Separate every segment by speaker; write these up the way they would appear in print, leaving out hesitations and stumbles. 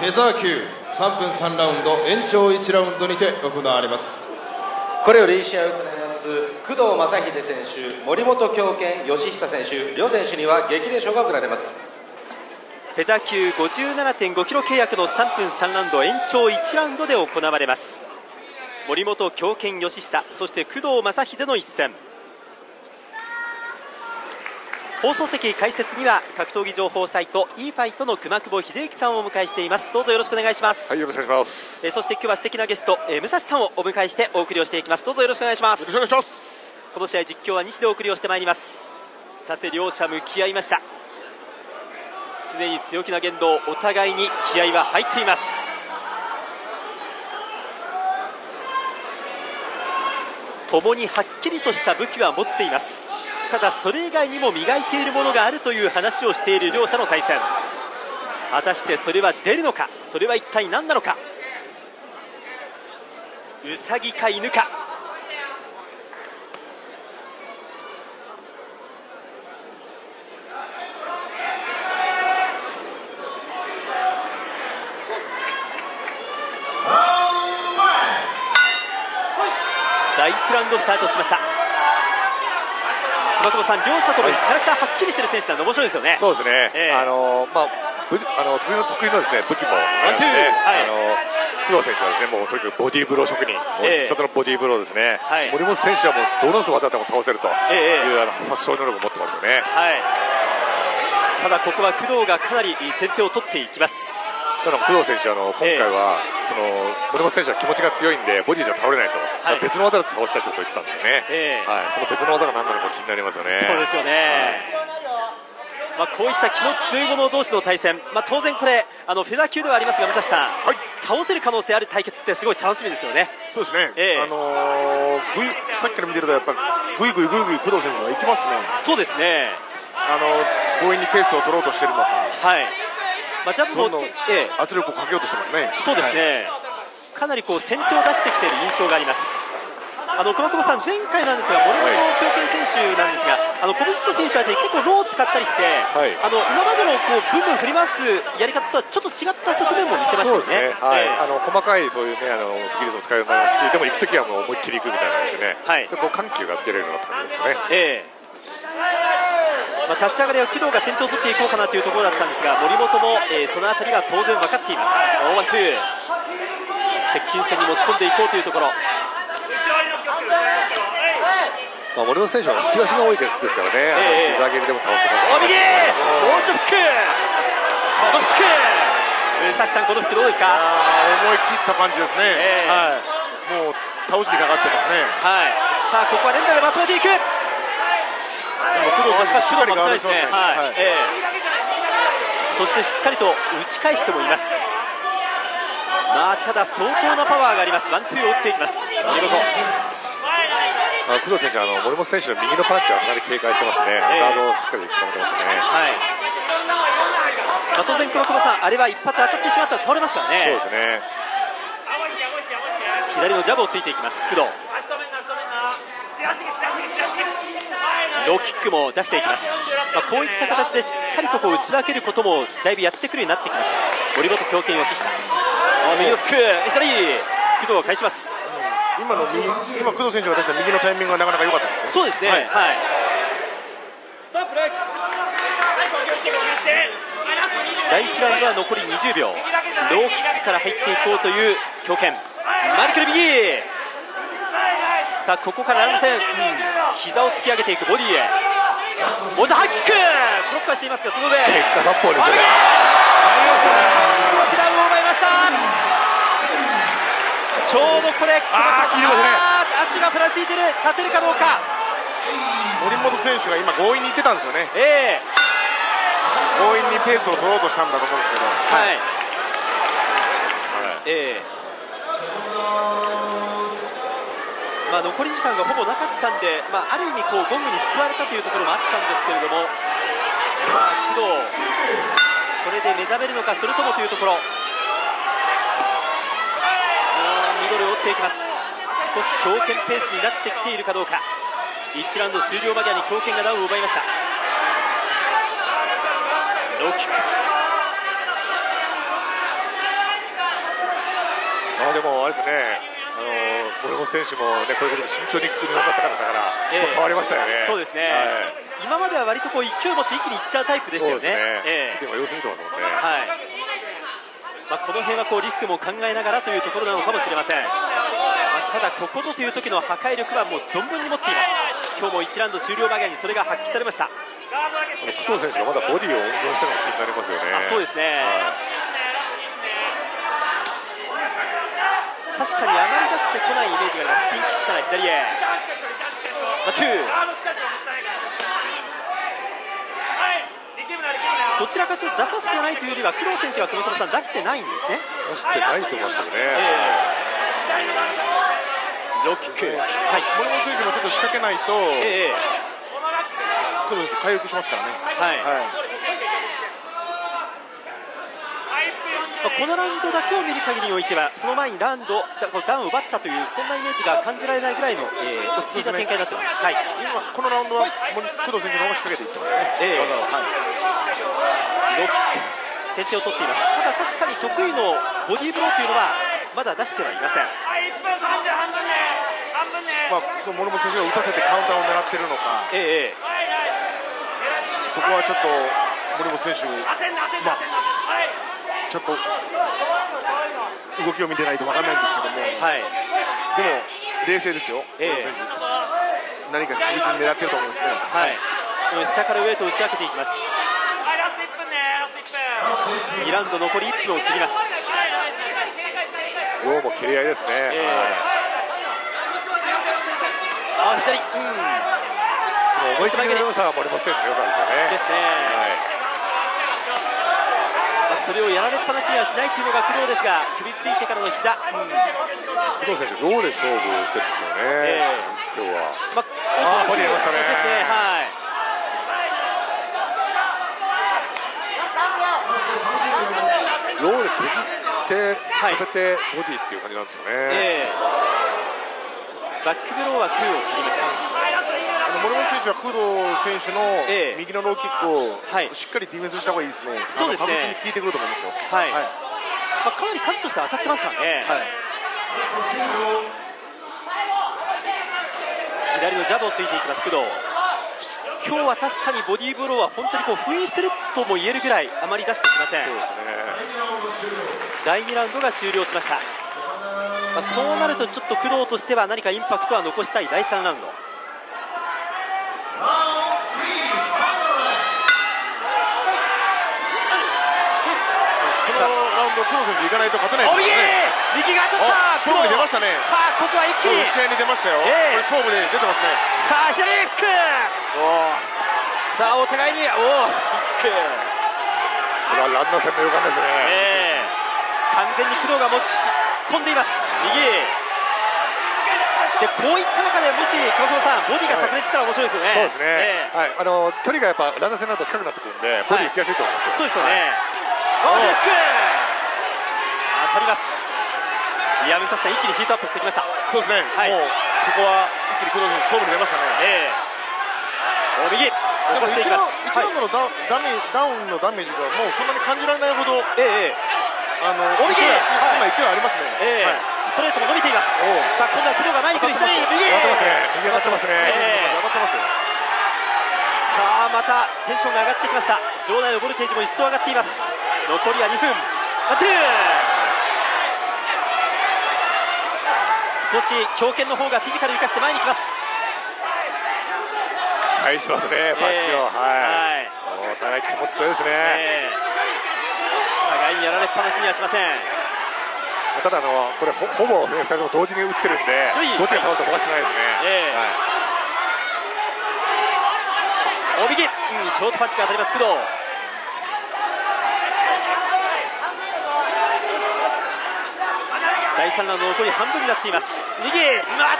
Speaker 1: フェザー級3分3ラウンド延長1ラウンドにて行われます。
Speaker 2: これより試合を行います工藤正秀選手、森本強健義久選手両選手には激励賞が贈られます。
Speaker 3: フェザー級 57.5 キロ契約の3分3ラウンド延長1ラウンドで行われます。森本強健義久、そして工藤正秀の一戦。放送席解説には格闘技情報サイト e ファイトの熊久保秀幸さんをお迎えしています。どうぞよろしくお願いします。
Speaker 4: はい、よろしくお願いします。
Speaker 3: そして今日は素敵なゲスト、武蔵さんをお迎えしてお送りをしていきます。どうぞよろしくお願いします。
Speaker 4: よろしくお願いします。
Speaker 3: この試合実況は西でお送りをしてまいります。さて両者向き合いました。常に強気な言動、お互いに気合は入っています。共にはっきりとした武器は持っています。ただそれ以外にも磨いているものがあるという話をしている両者の対戦。果たしてそれは出るのか、それは一体何なのか。ウサギか犬か。第1ラウンドスタートしました。熊久保さん、両者ともキャラクターはっきりしている選手なので面白いですよね。
Speaker 4: そうですね、得意のですね武器もあるんで、工藤選手はですね、もうとにかくボディーブロー職人、必殺のボディーブローですね、森本選手はもうどの技でも倒せるという殺傷能力を持ってますよね。
Speaker 3: ただここは工藤がかなり先手を取っていきます。
Speaker 4: ただ工藤選手は今回は、森本選手は気持ちが強いんでボディじゃ倒れないと、別の技で倒したいと言ってたんですよね。その別の技が何なのか気になりますよね。
Speaker 3: そうですよね。こういった気の強い者同士の対戦、当然これフェザー級ではありますが武蔵さん、倒せる可能性ある対決ってすごい楽しみですよね。
Speaker 4: そうですね、さっきから見てるとやっぱぐいぐい工藤選手がいきますね。
Speaker 3: そうですね、
Speaker 4: 強引にペースを取ろうとしているのか、
Speaker 3: ジャブも
Speaker 4: 圧力をかけようとしてますね。
Speaker 3: そうですね、かなりこう先手を出してきている印象があります。熊久保さん、前回なんですが森本強健選手なんですが、コブジット選手は結構ローを使ったりして、今までのこうブンブン振り回すやり方とはちょっと違った側面も見せましたよね。
Speaker 4: 細かいそういうね技術を使うようになりますし、でも行くときはもう思いっきり行くみたいなですね、そこ緩急がつけれるような感じですかね。
Speaker 3: 立ち上がりは工藤が先頭を取っていこうかなというところだったんですが、森本も、そのあたりは当然分かっています。ワンツー、接近戦に持ち込んでいこうというところ。
Speaker 4: 森本選手は引き出しが多いですからね、膝蹴りでも倒せます。
Speaker 3: 右、もう一度フック、このフック、武蔵さん、このフックどうですか。
Speaker 4: 思い切った感じですね。もう倒しにかかってますね。
Speaker 3: さあここは連打でまとめていく。しかし手段もですね。そしてしっかりと打ち返してもいます。ただ相当なパワーがあります。ワンツーを打っていきます。見事。
Speaker 4: 工藤選手は森本選手の右のパンチはかなり警戒してますね。ガードをしっかり固めてますね。
Speaker 3: 当然熊久保さん、あれは一発当たってしまったら倒れますからね。
Speaker 4: そうですね。
Speaker 3: 左のジャブをついていきます工藤。ローキックも出していきます。こういった形でしっかりとこう打ち分けることもだいぶやってくるようになってきました。森本強健義久、右のフック、左、工藤を返します。
Speaker 4: 今工藤選手が出した右のタイミングがなかなか良かったですよ。
Speaker 3: そうですね。第1ラウンドは残り20秒、ローキックから入っていこうという強肩。マリクル右、さあここから乱戦、膝を突き上げていくボディへ、もう一度ハイキック、ブロックはしていますが、その上結
Speaker 4: 果殺法ですよね。
Speaker 3: ノックダウンを奪いました。ちょうどこれ足がふらついてる、立てるかどうか。
Speaker 4: 森本選手が今強引にいってたんですよね。強引にペースを取ろうとしたんだと思うんですけど、
Speaker 3: 残り時間がほぼなかったんで、ある意味こうゴムに救われたというところもあったんですけれども、さあ工藤、これで目覚めるのか、それともというところ。ミドルを打っていきます。少し強肩ペースになってきているかどうか。1ラウンド終了間際に強肩がダウンを奪いました。ローキック、
Speaker 4: でもあれですね、森本選手もね、こういうことで慎重にいくのが良かったからだから、変わりましたよね。
Speaker 3: そうですね、今までは割とこう勢いを持って一気にいっちゃうタイプでしたよね。
Speaker 4: 今様子見てますもんね。
Speaker 3: この辺はこうリスクも考えながらというところなのかもしれません。ただここという時の破壊力はもう存分に持っています。今日も1ラウンド終了間際にそれが発揮されました。
Speaker 4: 工藤選手がまだボディを温存したのが気になりますよね。
Speaker 3: そうですね、確かに上がり出してこないイメージがあります。スピンキックから左へどちらかというと出させてないというよりは工藤選手が黒友さん出してないんですね。
Speaker 4: 出してないと思いますよね。
Speaker 3: ローキック、
Speaker 1: 森本選手もちょっと仕掛けないと、工藤選手回復しますからね。
Speaker 3: このラウンドだけを見る限りにおいてはその前にダウンを奪ったというそんなイメージが感じられないぐらいの、落ち着いた展開になっています。
Speaker 1: 今このラウンドは工藤選手の方が仕掛けていってますね。
Speaker 3: ローキック先手を取っています。ただ確かに得意のボディーブローというのはまだ出してはいません。
Speaker 1: 森本選手が打たせてカウンターを狙っているのか、そこはちょっと森本選手、ちょっと動きを見てないと分からないんですけども、でも冷静ですよ、森本選手。何か確実に狙っていると思いますね。
Speaker 3: 下から上へと打ち分けていきます。2ラウンド残り1分を切ります。
Speaker 4: 両も蹴り合いですね。
Speaker 3: 左、
Speaker 4: 思い切りの良さは森本選手の良さですよね。
Speaker 3: ですね。それをやられっぱなしにはしないというのが工藤ですが、首ついてからの膝、
Speaker 4: 工藤選手、ローで勝負してるんですよね、今日は。ボディ入れましたね。
Speaker 3: ですね、
Speaker 4: ローで削って止めてボディっていう感じなんですよね。
Speaker 3: バックブローは空を切りました。
Speaker 1: 森本選手は工藤選手の右のローキックをしっかりディフェンスした方がいいですね。
Speaker 3: そうですね。
Speaker 1: 確実に効いてくると思いますよ。
Speaker 3: かなり数として当たってますからね。左のジャブをついていきます工藤。今日は確かにボディーブローは本当に封印してるとも言えるぐらいあまり出してきません。第2ラウンドが終了しました。そうなるとちょっと工藤としては何かインパクトは残したい第3ラウンド。
Speaker 1: このラウンド工藤選手いかないと勝てないですね。
Speaker 3: 右が当たった。
Speaker 1: 勝負に出ましたね。
Speaker 3: さあここは一気に
Speaker 1: 打ち合いに出ましたよ。これ勝負で出てますね。
Speaker 3: さあ左フック。さあお互いにスピック。
Speaker 4: これはランナー戦の予感ですね。
Speaker 3: 完全に工藤が持ち込んでいます。右でこういった中でもし川久保さんボディが炸裂したら面白いですよね。
Speaker 4: そうですね。距離がやっぱランナー戦になると近くなってくるんでボディ打ちやすいと思います。
Speaker 3: そうですよね。フック当たります。いや武蔵さん一気にヒートアップしてきました。
Speaker 1: そうですね。もうここは一気に工藤選手勝負に出ましたね。
Speaker 3: 右起こしていきます。
Speaker 1: 1ラウンドのダウンのダメージがもうそんなに感じられないほど今勢いありますね。
Speaker 3: ストレートも伸びています。さあ今度は工藤が前に来る。左右
Speaker 4: 上がってますね。
Speaker 3: さあまたテンションが上がってきました。場内のボルテージも一層上がっています。残りは2分。少し強肩の方がフィジカル生かして前に来ます。
Speaker 4: 返しますね、パンチを。お互い気持ち強いですね。
Speaker 3: 互いにやられっぱなしにはしません。
Speaker 4: ただこれほぼ2人とも同時に打ってるんで、どっちが倒れてもおかしくないですね。
Speaker 3: 大右、ショートパンチが当たります工藤。第3ラウンド残り半分になっています。右、左。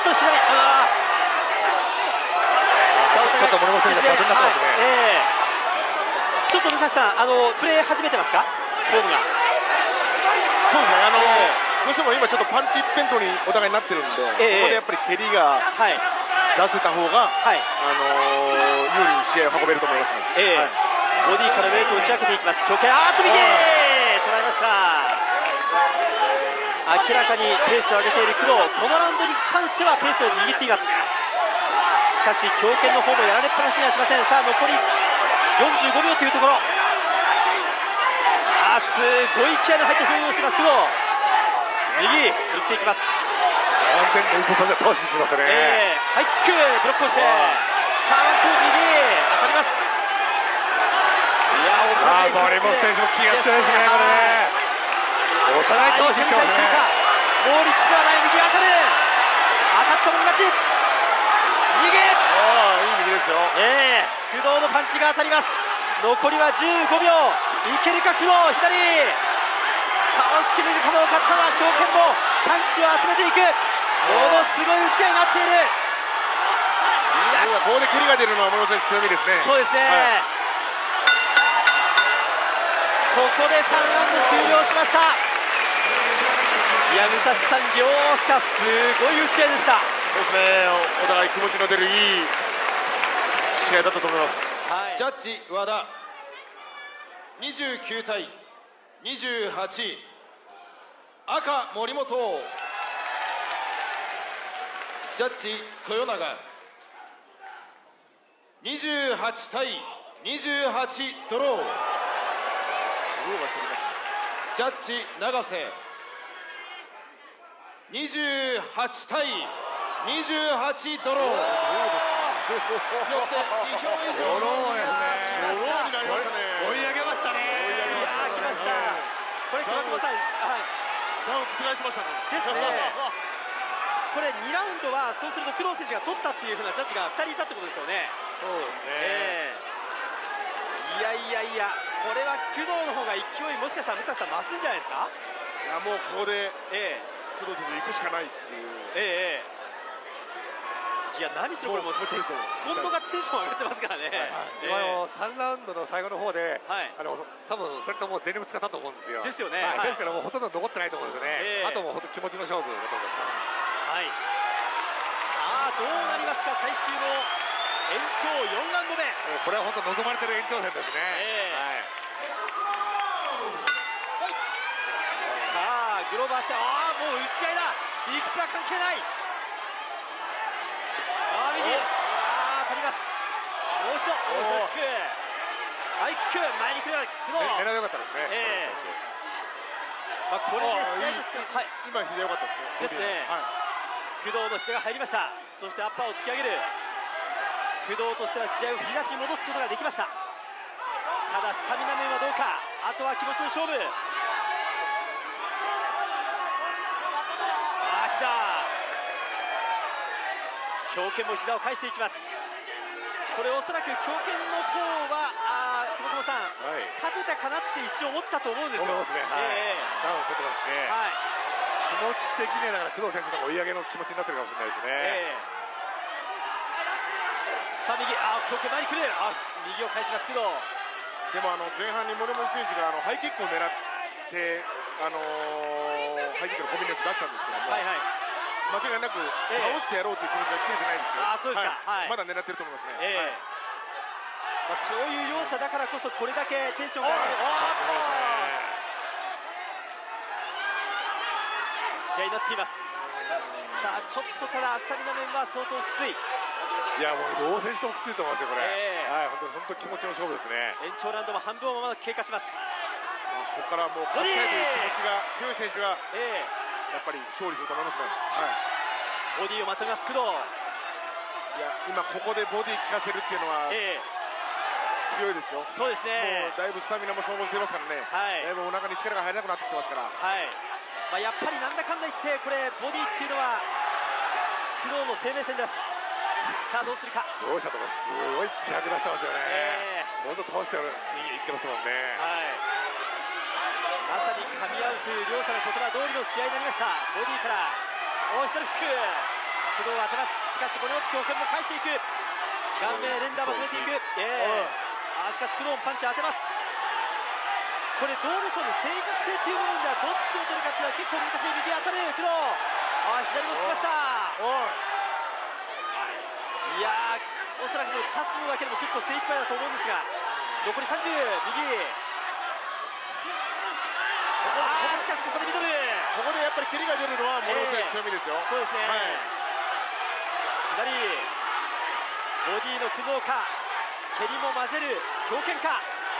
Speaker 4: ちょっと森本選手がバズになってますね。
Speaker 3: ちょっと武蔵さん、プレー始めてますか、フォームが。
Speaker 1: そうですね。どうしても今ちょっとパンチ一辺倒にお互いになってるんで、ここでやっぱり蹴りが出せた方が有利に試合を運べると思いますね。
Speaker 3: ボディからウェイトを打ち分けていきます。強肩、右捉えました。 明らかにペースを上げている工藤、このラウンドに関してはペースを握っています。しかし強肩の方もやられっぱなしにはしません。さあ残り45秒というところ、すごい気合の入ってフードしてます工藤、右打っていきます。
Speaker 4: 完全に一本で倒しにきますね。
Speaker 3: ハイキックブロックをして、さあワンツー右当たります。いやお互い
Speaker 4: 森本選手も気が強いですね。これねお互い倒しにいってますね。
Speaker 3: もう力士ではない右当たる、当たったもん勝ち、右、
Speaker 1: いい右ですよ。
Speaker 3: 工藤のパンチが当たります。残りは15秒、いけるか工藤、左倒しきれるかどうか。ただ強肩もパンチを集めていく、ものすごい打ち合いになっている。
Speaker 1: ここで蹴りが出るのはものすごい強みですね。
Speaker 3: そうですね、ここで3ラウンド終了しました。いや武蔵さん、両者すごい打ち合いでした。
Speaker 1: そうですね、お互い気持ちの出るいい試合だったと思います。
Speaker 2: ジャッジ和田29対28、赤森本。ジャッジ豊永28対28ドロー。ジャッジ永瀬28対28ドロー。よって2票以上
Speaker 4: ドローですね。
Speaker 1: ドローになりましたね。
Speaker 4: 追い上げましたね。
Speaker 3: いやー来ました。これ熊久保さん、
Speaker 1: ダウン覆しましたね。
Speaker 3: ですね。これ2ラウンドはそうすると工藤選手が取ったっていう風なジャッジが2人いたってことですよね。
Speaker 4: そうですね。
Speaker 3: いやこれは工藤の方が勢いもしかしたら武蔵さん増すんじゃないですか。
Speaker 1: いやもうここで工藤選手行くしかないっていう。
Speaker 3: いや何しろこれもう近藤がテンション上がってますからね。
Speaker 4: 3ラウンドの最後の方で、多分それとも全力使ったと思うんですよ。
Speaker 3: ですよね。
Speaker 4: ですからもうほとんど残ってないと思うんですよね。あともう本当気持ちの勝負だと思います。
Speaker 3: さあどうなりますか、最終の延長4ラウンド目。
Speaker 4: これは本当望まれてる延長戦ですね。
Speaker 3: さあグローバーして、もう打ち合いだ、理屈は関係ない。右当たります。もう一度ハイキック前に来る工藤、
Speaker 4: 狙い良かったですね。
Speaker 3: これで試合として
Speaker 1: 今膝良かったですね。
Speaker 3: ですね。工藤の膝が入りました。そしてアッパーを突き上げる工藤としては試合を振り出しに戻すことができました。ただスタミナ面はどうか、あとは気持ちの勝負。強肩も膝を返していきます。これおそらく強肩の方は熊久保さん、勝てたかなって一瞬思ったと思うんですよ。
Speaker 4: 思いますね。ダウン取ってますね。気持ち的にはだから工藤選手の追い上げの気持ちになってるかもしれないですね。
Speaker 3: さあ右、強肩前に来る、右を返します工藤。
Speaker 1: でも前半に森本選手がハイキックを狙ってハイキックのコンビネーション出したんですけども、間違いなく倒してやろうという気持ちは切れてないですよ。
Speaker 3: そうですか。
Speaker 1: まだ狙ってると思いますね。
Speaker 3: そういう両者だからこそこれだけテンションが上がる試合になっています。さあちょっとただスタミナ面は相当きつい。
Speaker 4: いやもう両選手ともきついと思いますよこれ。本当気持ちの勝負ですね。
Speaker 3: 延長ラウンドも半分をまだ経過します。
Speaker 1: ここからもう勝ちたいという気持ちが強い選手がやっぱり勝利すると思いますね。
Speaker 3: ボディをまとめます工藤。
Speaker 1: いや今ここでボディ効かせるっていうのは強いですよ。
Speaker 3: そうですね。
Speaker 1: もうだいぶスタミナも消耗してますからね。だいぶお腹に力が入らなくなってきてますから。
Speaker 3: やっぱりなんだかんだ言ってこれボディっていうのは工藤の生命線です。さあどうするか。
Speaker 4: 両者とかすごい気迫出してますよね。どんどん倒していってますもんね。ま
Speaker 3: さに噛み合うという両者の言葉通りの試合になりました。ボディから左フック、工藤は当てます。しかし森本強肩も返していく。顔面連打まとめていく。しかし工藤もパンチ当てます。これどうでしょうね、正確性っていう部分ではどっちを取るかっていうのは結構難しい。右当たる工藤、左もつきました。いやおそらくもう立つのだけでも結構精一杯だと思うんですが、残り30、右しかしここでミドル、
Speaker 1: ここでやっぱり蹴りが出るのは森本選手強みですよ。
Speaker 3: そうですね、左ボディの駆動か、蹴りも混ぜる強肩か、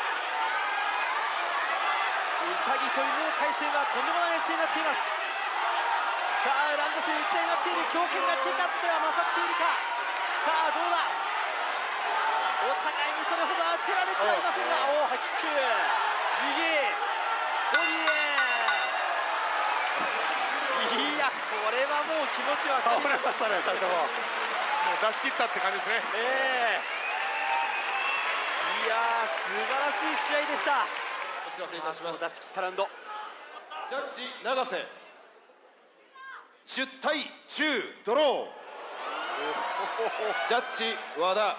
Speaker 3: ウサギと犬の対戦はとんでもない熱戦になっています。さあランドセル1台になっている、強肩が手数では勝っているか。さあどうだ、お互いにそれほど当てられてはいませんが、おおハキック右ボディへ、いやこれはもう気持ちは
Speaker 1: 倒れましたね、2人とも。もう出し切ったって感じですね。
Speaker 3: いやー素晴らしい試合でした。
Speaker 2: お知らせいたします。
Speaker 3: 出し切ったラウンド、
Speaker 2: ジャッジ永瀬10対10ドロー。ジャッジ和田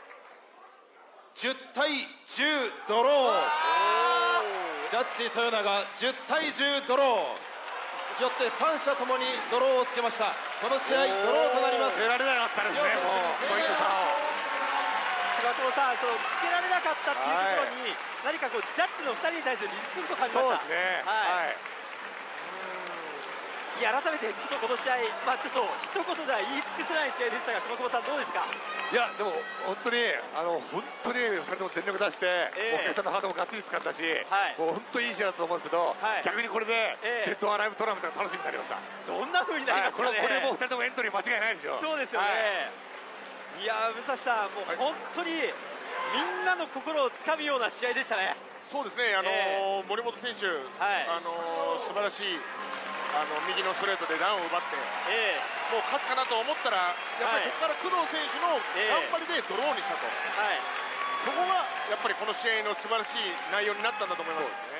Speaker 2: 10対10ドロー。ジャッジ豊永10対10ドロー。よって3者ともにドローをつけました。この試合ドローとなります。
Speaker 4: 出られなかったですね、もうポイント差を。
Speaker 3: 岩久保さん、そのつけられなかったっていうところに、何かこうジャッジの2人に対するリスペクトを感じました。
Speaker 4: そうですね、
Speaker 3: いや改めてちょっとこの試合、ちょっと一言では言い尽くせない試合でしたが、熊久保さんどうですか。
Speaker 4: いやでも本当に2人とも全力出して、お客さんのハートもがっつり使ったし、もう本当にいい試合だと思うんですけど、逆にこれでデッドアライブトーナメントが楽しみになりました。
Speaker 3: どんな風になりますかね。
Speaker 4: これもう2人ともエントリー間違いないですよ。
Speaker 3: そうですよね、いや武蔵さん、もう本当にみんなの心をつかむような試合でしたね。
Speaker 1: そうですね、森本選手、素晴らしい右のストレートでダウンを奪って、もう勝つかなと思ったら、やっぱりここから工藤選手の頑張りでドローにしたと、そこがやっぱりこの試合の素晴らしい内容になったんだと思います。